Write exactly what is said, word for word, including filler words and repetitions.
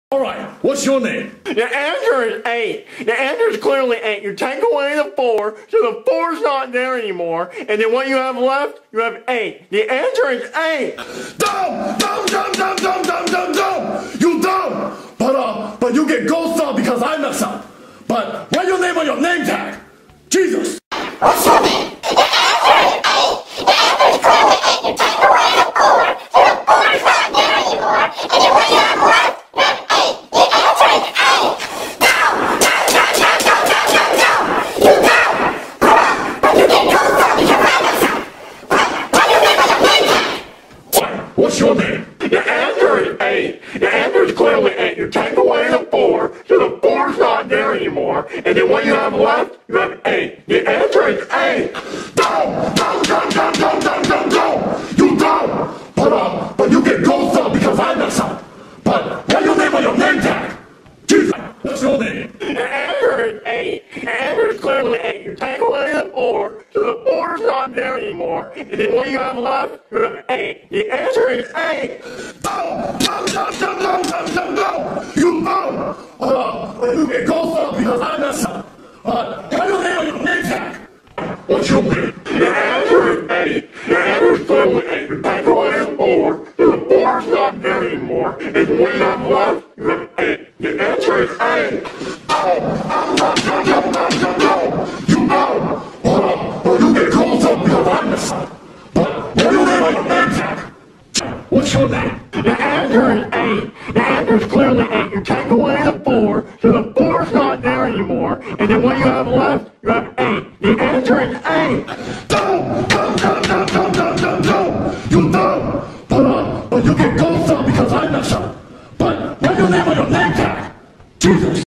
Alright, what's your name? The answer is eight. The answer is clearly eight. You take away the four, so the four's not there anymore, and then what you have left, you have eight. The answer is eight. Dumb! Dumb, dumb, dumb, dumb, dumb, dumb, dumb! You dumb! But, uh, but you get gold star because I mess up. But write your name on your name tag. Jesus! What's your name? The answer is eight. The answer is clearly eight. You take away the four, so the four's not there anymore, and then what you have left, you have eight. The answer is eight. Dumb! Dumb, dumb, dumb, dumb, dumb, dumb, dumb! You dumb! But, uh, but you get gold star because I mess up. But write your name on your name tag. What? What's your name? The answer is eight. The answer is clearly eight. You take away the four, so the four's not there anymore, and then what you have left, you have eight. The answer is eight. Dumb! Dumb, dumb, dumb, dumb, dumb, dumb, dumb! You dumb! But, uh, but you get gold star because I mess up. But write your name on your name tag. Jesus! What's your name? The answer is eight. The answer is clearly eight. You take away the four, so the four's not there anymore, and then what you have left, you have eight. The answer is eight. Dumb! Dumb, dumb, dumb, dumb, dumb, dumb, dumb! You dumb! Uh, but you get gold star because I mess up. But write your name on your name tag. What's your name? The answer is eight. The answer is clearly eight. You take away the four, so the four's not there anymore, and then what you have left, you have eight. The answer is eight. Dumb! Dumb, dumb, dumb, dumb, dumb, dumb! You dumb! But, uh, but you get gold star because I mess up. But write your name on your name tag. What's your name? The answer is eight. The answer is clearly eight. You take away the four, so the four's not there anymore, and then what you have left, you have eight. The answer is eight. Dumb! Dumb, dumb, dumb, dumb, dumb, dumb, dumb! You dumb! But, uh, but you get gold star because I mess up. But write your name on your name tag. Jesus!